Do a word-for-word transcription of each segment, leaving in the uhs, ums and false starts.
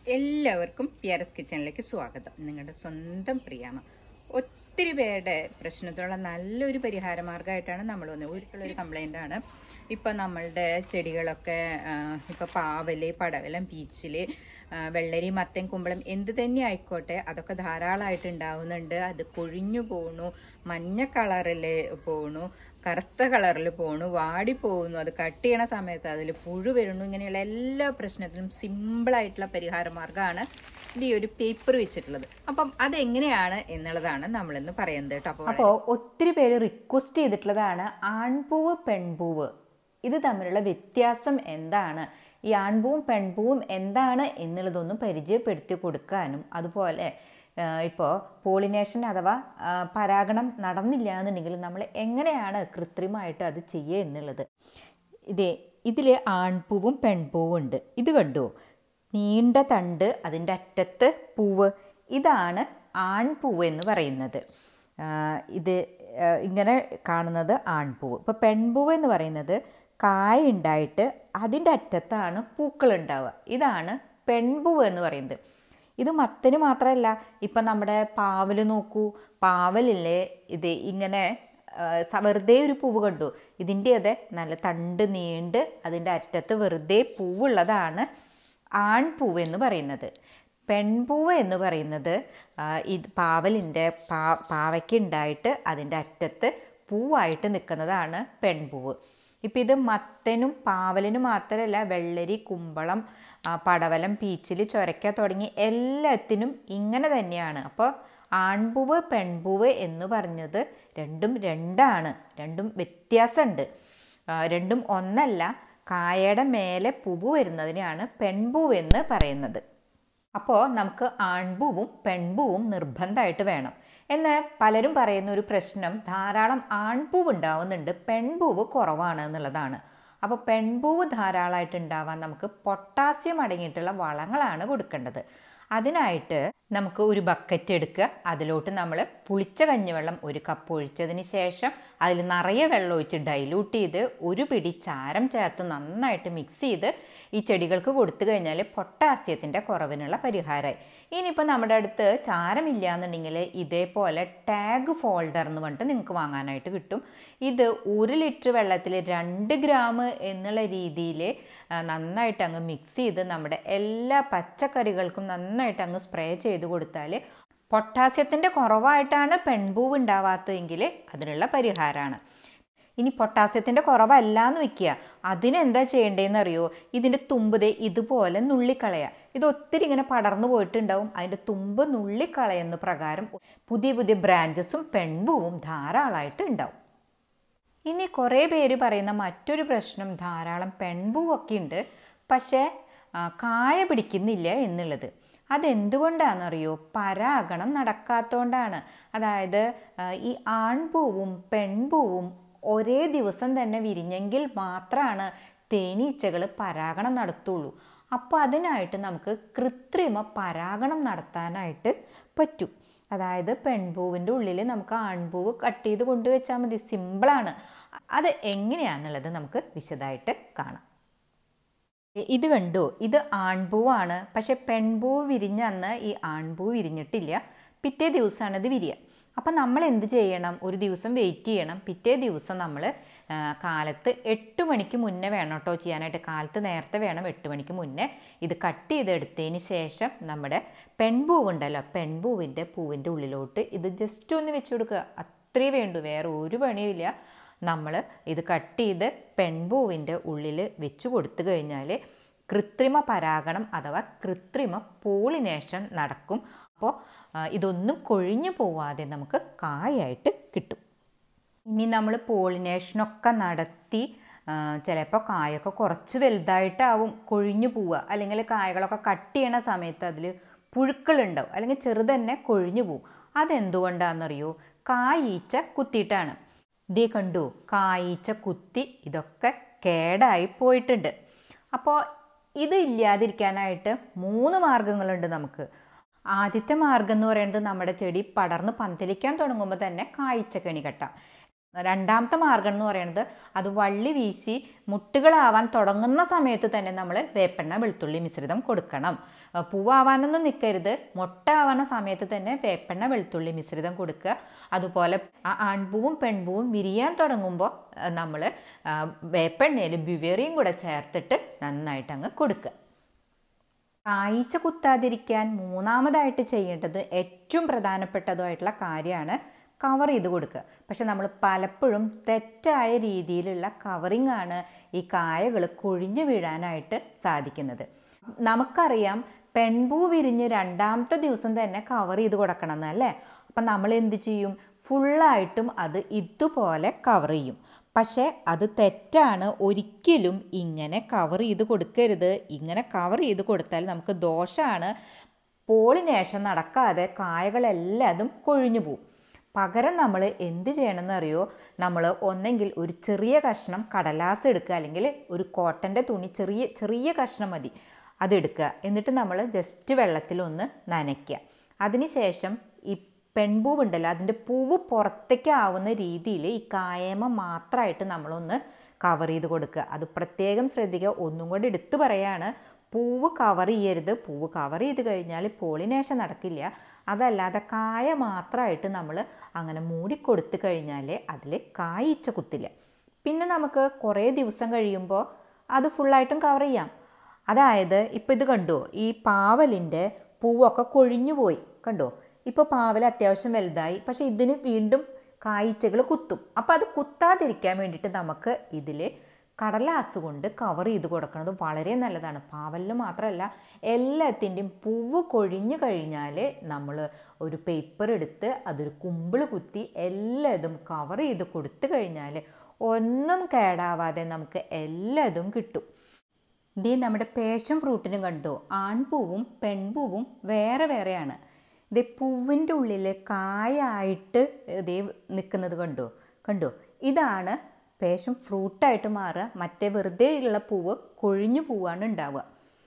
എല്ലാവർക്കും P R S കിച്ചണിലേക്ക് സ്വാഗതം. നിങ്ങളുടെ സ്വന്തം പ്രിയാമ. ഒത്തിരി പേരുടെ പ്രശ്നത്തിനുള്ള നല്ലൊരു പരിഹാര മാർഗമായിട്ടാണ് നമ്മൾ വന്നത്. ഒരിക്കലൊരു കംപ്ലൈൻ്റ് ആണ്. ഇപ്പം നമ്മളുടെ ചെടികളൊക്കെ ഇപ്പം പാവല്, പടവലം, പീച്ചില്, വെള്ളരി, മത്തൻ, കുമ്പളം എന്ത് തന്നെ ആയിക്കോട്ടെ അതൊക്കെ ധാരാളമായിട്ട് ഉണ്ടാവുന്നുണ്ട്. അത് കൊഴിഞ്ഞു പോണു, മഞ്ഞ കളറിൽ പോണു, കറുത്ത കളറിൽ പോണു, വാടി പോകുന്നു, അത് കട്ട് ചെയ്യണ സമയത്ത് അതിൽ പുഴു വരുന്നു. ഇങ്ങനെയുള്ള എല്ലാ പ്രശ്നത്തിനും സിമ്പിളായിട്ടുള്ള പരിഹാര മാർഗ്ഗമാണ് ഈ ഒരു പേപ്പർ വെച്ചിട്ടുള്ളത്. അപ്പം അതെങ്ങനെയാണ് എന്നുള്ളതാണ് നമ്മളിന്ന് പറയുന്നത് കേട്ടോ. അപ്പോൾ ഒത്തിരി പേര് റിക്വസ്റ്റ് ചെയ്തിട്ടുള്ളതാണ് ആൺപൂവ് പെൺപൂവ്, ഇത് തമ്മിലുള്ള വ്യത്യാസം എന്താണ്, ഈ ആൺപൂവും പെൺപൂവും എന്താണ് എന്നുള്ളതൊന്നും പരിചയപ്പെടുത്തി കൊടുക്കാനും, അതുപോലെ ഇപ്പോൾ പോളിനേഷൻ അഥവാ പരാഗണം നടന്നില്ല എന്നുണ്ടെങ്കിൽ നമ്മൾ എങ്ങനെയാണ് കൃത്രിമമായിട്ട് അത് ചെയ്യുക എന്നുള്ളത്. ഇതേ ഇതിൽ ആൺപൂവും പെൺപൂവും ഉണ്ട്. ഇത് കണ്ടു, നീണ്ട തണ്ട്, അതിൻ്റെ അറ്റത്ത് പൂവ്, ഇതാണ് ആൺപൂവ് എന്ന് പറയുന്നത്. ഇത് ഇങ്ങനെ കാണുന്നത് ആൺപൂവ്. ഇപ്പോൾ പെൺപൂവ് എന്ന് പറയുന്നത് കായ ഉണ്ടായിട്ട് അതിൻ്റെ അറ്റത്താണ് പൂക്കൾ ഉണ്ടാവുക. ഇതാണ് പെൺപൂവ് എന്ന് പറയുന്നത്. ഇത് മത്തന് മാത്രമല്ല, ഇപ്പം നമ്മുടെ പാവൽ നോക്കൂ, പാവലില്ലേ ഇത് ഇങ്ങനെ വെറുതെ ഒരു പൂവ് കണ്ടു, ഇതിൻ്റെ അതെ നല്ല തണ്ട് നീണ്ട് അതിൻ്റെ അറ്റത്ത് വെറുതെ പൂവുള്ളതാണ് ആൺപൂവ് എന്ന് പറയുന്നത്. പെൺപൂവ് എന്ന് പറയുന്നത് ഇത് പാവലിൻ്റെ പാ പാവയ്ക്ക് ഉണ്ടായിട്ട് അതിൻ്റെ അറ്റത്ത് പൂവായിട്ട് നിൽക്കുന്നതാണ് പെൺപൂവ്. ഇപ്പം ഇത് മത്തനും പാവലിനും മാത്രമല്ല, വെള്ളരി, കുമ്പളം, പടവലം, പീച്ചിൽ, ചൊരക്ക തുടങ്ങി എല്ലാത്തിനും ഇങ്ങനെ തന്നെയാണ്. അപ്പോൾ ആൺപൂവ് പെൺപൂവ് എന്ന് പറഞ്ഞത് രണ്ടും രണ്ടാണ്, രണ്ടും വ്യത്യാസമുണ്ട്, രണ്ടും ഒന്നല്ല. കായയുടെ മേലെ പൂവ് വരുന്നതിനെയാണ് പെൺപൂവ് എന്ന് പറയുന്നത്. അപ്പോൾ നമുക്ക് ആൺപൂവും പെൺപൂവും നിർബന്ധമായിട്ട് വേണം. എന്നാൽ പലരും പറയുന്ന ഒരു പ്രശ്നം, ധാരാളം ആൺപൂവ് ഉണ്ടാവുന്നുണ്ട്, പെൺപൂവ് കുറവാണ് എന്നുള്ളതാണ്. അപ്പോൾ പെൺപൂവ് ധാരാളമായിട്ട് ഉണ്ടാവാൻ നമുക്ക് പൊട്ടാസ്യം അടങ്ങിയിട്ടുള്ള വളങ്ങളാണ് കൊടുക്കേണ്ടത്. അതിനായിട്ട് നമുക്ക് ഒരു ബക്കറ്റ് എടുക്കുക, അതിലോട്ട് നമ്മൾ പുളിച്ച കഞ്ഞിവെള്ളം ഒരു കപ്പ് ഒഴിച്ചതിന് ശേഷം അതിൽ നിറയെ വെള്ളം ഒഴിച്ച് ഡൈലൂട്ട് ചെയ്ത് ഒരു പിടി ചാരം ചേർത്ത് നന്നായിട്ട് മിക്സ് ചെയ്ത് ഈ ചെടികൾക്ക് കൊടുത്തു കഴിഞ്ഞാൽ പൊട്ടാസ്യത്തിൻ്റെ കുറവിനുള്ള പരിഹാരമായി. ഇനിയിപ്പോൾ നമ്മുടെ അടുത്ത് ചാരമില്ല എന്നുണ്ടെങ്കിൽ ഇതേപോലെ ടാഗ് ഫോൾഡർ എന്ന് പറഞ്ഞിട്ട് നിങ്ങൾക്ക് വാങ്ങാനായിട്ട് കിട്ടും. ഇത് ഒരു ലിറ്റർ വെള്ളത്തിൽ രണ്ട് ഗ്രാം എന്നുള്ള രീതിയിൽ നന്നായിട്ട് അങ്ങ് മിക്സ് ചെയ്ത് നമ്മുടെ എല്ലാ പച്ചക്കറികൾക്കും നന്നായിട്ട് അങ്ങ് സ്പ്രേ ചെയ്ത് കൊടുത്താൽ പൊട്ടാസ്യത്തിൻ്റെ കുറവായിട്ടാണ് പെൺപൂവ് ഉണ്ടാവാത്തതെങ്കിൽ അതിനുള്ള പരിഹാരമാണ്. ഇനി പൊട്ടാസ്യത്തിൻ്റെ കുറവല്ല എന്ന് വെക്കുക, അതിനെന്താ ചെയ്യേണ്ടതെന്ന് അറിയോ? ഇതിൻ്റെ തുമ്പ് ദേ ഇതുപോലെ നുള്ളിക്കളയുക. ഇത് ഒത്തിരി ഇങ്ങനെ പടർന്നു പോയിട്ടുണ്ടാവും, അതിൻ്റെ തുമ്പ് നുള്ളിക്കളയുന്ന പ്രകാരം പുതിയ പുതിയ ബ്രാഞ്ചസും പെൺപൂവും ധാരാളമായിട്ട് ഉണ്ടാവും. ഇനി കുറേ പേര് പറയുന്ന മറ്റൊരു പ്രശ്നം, ധാരാളം പെൺപൂവൊക്കെ ഉണ്ട് പക്ഷേ കായ പിടിക്കുന്നില്ല എന്നുള്ളത്. അതെന്തുകൊണ്ടാണെന്നറിയോ? പരാഗണം നടക്കാത്തതുകൊണ്ടാണ്. അതായത് ഈ ആൺപൂവും പെൺപൂവും ഒരേ ദിവസം തന്നെ വിരിഞ്ഞെങ്കിൽ മാത്രമാണ് തേനീച്ചകൾ പരാഗണം നടത്തുള്ളൂ. അപ്പോൾ അതിനായിട്ട് നമുക്ക് കൃത്രിമ പരാഗണം നടത്താനായിട്ട് പറ്റും. അതായത് പെൺപൂവിൻ്റെ ഉള്ളിൽ നമുക്ക് ആൺപൂവ് കട്ട് ചെയ്ത് കൊണ്ടുവച്ചാൽ മതി, സിമ്പിളാണ്. അത് എങ്ങനെയാണെന്നുള്ളത് നമുക്ക് വിശദമായിട്ട് കാണാം. ഇത് കണ്ടു, ഇത് ആൺപൂവാണ്. പക്ഷെ പെൺപൂവ് വിരിഞ്ഞ അന്ന് ഈ ആൺപൂവ് വിരിഞ്ഞിട്ടില്ല, പിറ്റേ ദിവസമാണ് ഇത് വിരിയുക. അപ്പം നമ്മൾ എന്ത് ചെയ്യണം? ഒരു ദിവസം വെയിറ്റ് ചെയ്യണം. പിറ്റേ ദിവസം നമ്മൾ കാലത്ത് എട്ട് മണിക്ക് മുന്നേ വേണം കേട്ടോ ചെയ്യാനായിട്ട്. കാലത്ത് നേരത്തെ വേണം, എട്ട് മണിക്ക് മുന്നേ ഇത് കട്ട് ചെയ്തെടുത്തതിന് ശേഷം നമ്മുടെ പെൺപൂവുണ്ടല്ലോ, പെൺപൂവിൻ്റെ പൂവിൻ്റെ ഉള്ളിലോട്ട് ഇത് ജസ്റ്റ് ഒന്ന് വെച്ച് കൊടുക്കുക. അത്രയേ വേണ്ടൂ, വേറെ ഒരു പണിയുമില്ല. നമ്മൾ ഇത് കട്ട് ചെയ്ത് പെൺപൂവിൻ്റെ ഉള്ളിൽ വെച്ച് കൊടുത്തു കഴിഞ്ഞാൽ കൃത്രിമ പരാഗണം അഥവാ കൃത്രിമ പോളിനേഷൻ നടക്കും. അപ്പോൾ ഇതൊന്നും കൊഴിഞ്ഞു പോവാതെ നമുക്ക് കായായിട്ട് കിട്ടും. ഇനി നമ്മൾ പോളിനേഷനൊക്കെ നടത്തി ചിലപ്പോൾ കായൊക്കെ കുറച്ച് വലുതായിട്ടാവും കൊഴിഞ്ഞു പോവുക, അല്ലെങ്കിൽ കായകളൊക്കെ കട്ട് ചെയ്യണ സമയത്ത് അതിൽ പുഴുക്കളുണ്ടാവും, അല്ലെങ്കിൽ ചെറുത് തന്നെ കൊഴിഞ്ഞു പോവും. അതെന്തുകൊണ്ടാണെന്നറിയോ? കായീച്ച കുത്തിയിട്ടാണ്. ഇതേ കണ്ടു, കായീച്ച കുത്തി ഇതൊക്കെ കേടായി പോയിട്ടുണ്ട്. അപ്പോൾ ഇത് ഇല്ലാതിരിക്കാനായിട്ട് മൂന്ന് മാർഗങ്ങളുണ്ട് നമുക്ക്. ആദ്യത്തെ മാർഗം എന്ന് പറയുന്നത്, നമ്മുടെ ചെടി പടർന്ന് പന്തലിക്കാൻ തുടങ്ങുമ്പോൾ തന്നെ കായ്ച്ചക്കണി കെട്ടാം. രണ്ടാമത്തെ മാർഗം എന്ന് പറയുന്നത് അത് വള്ളി വീശി മുട്ടുകളാവാൻ തുടങ്ങുന്ന സമയത്ത് തന്നെ നമ്മൾ വേപ്പെണ്ണ വെളുത്തുള്ളി മിശ്രിതം കൊടുക്കണം. പൂവാവാനൊന്നും നിൽക്കരുത്, മുട്ട ആവുന്ന സമയത്ത് തന്നെ വേപ്പെണ്ണ വെളുത്തുള്ളി മിശ്രിതം കൊടുക്കുക. അതുപോലെ ആ ആൺപൂവും പെൺപൂവും വിരിയാൻ തുടങ്ങുമ്പോൾ നമ്മൾ വേപ്പെണ്ണയിൽ ബ്യുവേറിയും കൂടെ ചേർത്തിട്ട് നന്നായിട്ട് അങ്ങ് കൊടുക്കുക. കായ്ച്ച കുത്താതിരിക്കാൻ മൂന്നാമതായിട്ട് ചെയ്യേണ്ടത് ഏറ്റവും പ്രധാനപ്പെട്ടതുമായിട്ടുള്ള കാര്യമാണ് കവർ ചെയ്ത് കൊടുക്കുക. പക്ഷെ നമ്മൾ പലപ്പോഴും തെറ്റായ രീതിയിലുള്ള കവറിങ് ആണ് ഈ കായകൾ കൊഴിഞ്ഞു വീഴാനായിട്ട് സാധിക്കുന്നത്. നമുക്കറിയാം പെൺപൂ വിരിഞ്ഞ് രണ്ടാമത്തെ ദിവസം തന്നെ കവർ ചെയ്ത് കൊടുക്കണം എന്നല്ലേ. അപ്പം നമ്മൾ എന്ത് ചെയ്യും? ഫുള്ളായിട്ടും അത് ഇതുപോലെ കവർ ചെയ്യും. പക്ഷേ അത് തെറ്റാണ്. ഒരിക്കലും ഇങ്ങനെ കവർ ചെയ്ത് കൊടുക്കരുത്. ഇങ്ങനെ കവർ ചെയ്ത് കൊടുത്താൽ നമുക്ക് ദോഷമാണ്. പോളിനേഷൻ നടക്കാതെ കായകളെല്ലാതും കൊഴിഞ്ഞു പോവും. പകരം നമ്മൾ എന്ത് ചെയ്യണമെന്ന് അറിയോ? നമ്മൾ ഒന്നെങ്കിൽ ഒരു ചെറിയ കഷ്ണം കടലാസ് എടുക്കുക, അല്ലെങ്കിൽ ഒരു കോട്ടൻ്റെ തുണി ചെറിയ ചെറിയ കഷ്ണം മതി, അതെടുക്കുക. എന്നിട്ട് നമ്മൾ ജസ്റ്റ് വെള്ളത്തിലൊന്ന് നനയ്ക്കുക. അതിനുശേഷം ഈ പെൺപൂവുണ്ടല്ലോ അതിൻ്റെ പൂവ് പുറത്തേക്ക് ആവുന്ന രീതിയിൽ ഈ കായമ മാത്രമായിട്ട് നമ്മളൊന്ന് കവർ ചെയ്ത് കൊടുക്കുക. അത് പ്രത്യേകം ശ്രദ്ധിക്കുക. ഒന്നും കൂടി എടുത്തു പറയാണ്, പൂവ് കവർ ചെയ്യരുത്. പൂവ് കവർ ചെയ്ത് കഴിഞ്ഞാൽ പോളിനേഷൻ നടക്കില്ല. അതല്ലാതെ കായ മാത്രമായിട്ട് നമ്മൾ അങ്ങനെ മൂടിക്കൊടുത്തു കഴിഞ്ഞാൽ അതിൽ കായ്ച്ച കുത്തില്ല. പിന്നെ നമുക്ക് കുറേ ദിവസം കഴിയുമ്പോൾ അത് ഫുള്ളായിട്ടും കവർ ചെയ്യാം. അതായത് ഇപ്പോൾ ഇത് കണ്ടോ, ഈ പാവലിൻ്റെ പൂവൊക്കെ കൊഴിഞ്ഞു പോയി കണ്ടോ. ഇപ്പോൾ പാവൽ അത്യാവശ്യം വലുതായി, പക്ഷേ ഇതിന് വീണ്ടും കായ്ച്ചകൾ കുത്തും. അപ്പോൾ അത് കുത്താതിരിക്കാൻ വേണ്ടിയിട്ട് നമുക്ക് ഇതിൽ കടലാസ് കൊണ്ട് കവർ ചെയ്ത് കൊടുക്കുന്നത് വളരെ നല്ലതാണ്. പാവലിന് മാത്രമല്ല എല്ലാത്തിൻ്റെയും പൂവ് കൊഴിഞ്ഞു കഴിഞ്ഞാൽ നമ്മൾ ഒരു പേപ്പർ എടുത്ത് അതൊരു കുമ്പിൾ കുത്തി എല്ലാതും കവർ ചെയ്ത് കൊടുത്തു കഴിഞ്ഞാൽ ഒന്നും കേടാവാതെ നമുക്ക് എല്ലാതും കിട്ടും. ഇതേ നമ്മുടെ പാഷൻ ഫ്രൂട്ടിനും കണ്ടോ, ആൺപൂവും പെൺപൂവും വേറെ വേറെയാണ്. ഇതേ പൂവിൻ്റെ ഉള്ളിൽ കായായിട്ട് ഇതേ നിൽക്കുന്നത് കണ്ടോ കണ്ടോ ഇതാണ് പാഷൻ ഫ്രൂട്ടായിട്ട് മാറുക. മറ്റേ വെറുതെ ഉള്ള പൂവ് കൊഴിഞ്ഞു പൂവാണ് ഉണ്ടാവുക.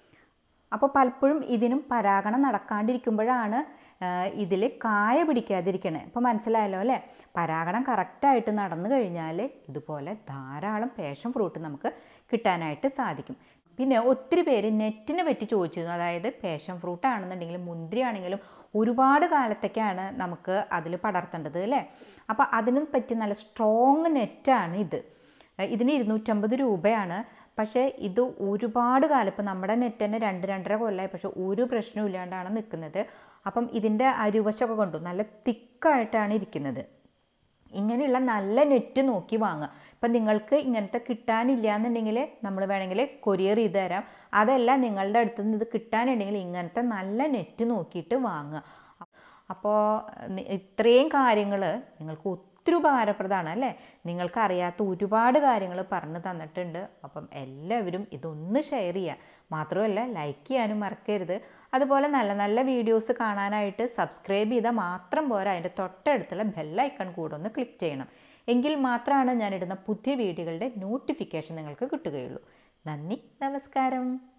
അപ്പോൾ പലപ്പോഴും ഇതിനും പരാഗണം നടക്കാണ്ടിരിക്കുമ്പോഴാണ് ഇതിൽ കായ പിടിക്കാതിരിക്കണേ. ഇപ്പോൾ മനസ്സിലായല്ലോ അല്ലേ? പരാഗണം കറക്റ്റായിട്ട് നടന്നു കഴിഞ്ഞാൽ ഇതുപോലെ ധാരാളം പാഷൻ ഫ്രൂട്ട് നമുക്ക് കിട്ടാനായിട്ട് സാധിക്കും. പിന്നെ ഒത്തിരി പേര് നെറ്റിനെ പറ്റി ചോദിച്ചിരുന്നു. അതായത് പാഷൻ ഫ്രൂട്ട് ആണെന്നുണ്ടെങ്കിലും മുന്തിരി ആണെങ്കിലും ഒരുപാട് കാലത്തേക്കാണ് നമുക്ക് അതിൽ പടർത്തേണ്ടത് അല്ലേ. അപ്പോൾ അതിനെ പറ്റി നല്ല സ്ട്രോങ് നെറ്റാണ് ഇത്. ഇതിന് ഇരുന്നൂറ്റമ്പത് രൂപയാണ്. പക്ഷേ ഇത് ഒരുപാട് കാലം, ഇപ്പോൾ നമ്മുടെ നെറ്റ് തന്നെ രണ്ട് രണ്ടര കൊല്ലമായി, പക്ഷേ ഒരു പ്രശ്നവും ഇല്ലാണ്ടാണ് നിൽക്കുന്നത്. അപ്പം ഇതിൻ്റെ അരുവശമൊക്കെ കൊണ്ടു നല്ല തിക്കായിട്ടാണ് ഇരിക്കുന്നത്. ഇങ്ങനെയുള്ള നല്ല നെറ്റ് നോക്കി വാങ്ങുക. ഇപ്പം നിങ്ങൾക്ക് ഇങ്ങനത്തെ കിട്ടാനില്ല എന്നുണ്ടെങ്കിൽ നമ്മൾ വേണമെങ്കിൽ കൊറിയർ ചെയ്ത് തരാം. അതല്ല നിങ്ങളുടെ അടുത്ത് നിന്ന് ഇത് കിട്ടാനുണ്ടെങ്കിൽ ഇങ്ങനത്തെ നല്ല നെറ്റ് നോക്കിയിട്ട് വാങ്ങുക. അപ്പോൾ ഇത്രയും കാര്യങ്ങൾ നിങ്ങൾക്ക് ഒത്തിരി ഉപകാരപ്രദമാണ് അല്ലേ. നിങ്ങൾക്ക് അറിയാത്ത ഒരുപാട് കാര്യങ്ങൾ പറഞ്ഞു തന്നിട്ടുണ്ട്. അപ്പം എല്ലാവരും ഇതൊന്ന് ഷെയർ ചെയ്യുക. മാത്രമല്ല ലൈക്ക് ചെയ്യാനും മറക്കരുത്. അതുപോലെ നല്ല നല്ല വീഡിയോസ് കാണാനായിട്ട് സബ്സ്ക്രൈബ് ചെയ്താൽ മാത്രം പോരാ, അതിൻ്റെ തൊട്ടടുത്തുള്ള ബെല്ലൈക്കൺ കൂടെ ഒന്ന് ക്ലിക്ക് ചെയ്യണം. എങ്കിൽ മാത്രമാണ് ഞാനിടുന്ന പുതിയ വീഡിയോകളുടെ നോട്ടിഫിക്കേഷൻ നിങ്ങൾക്ക് കിട്ടുകയുള്ളൂ. നന്ദി, നമസ്കാരം.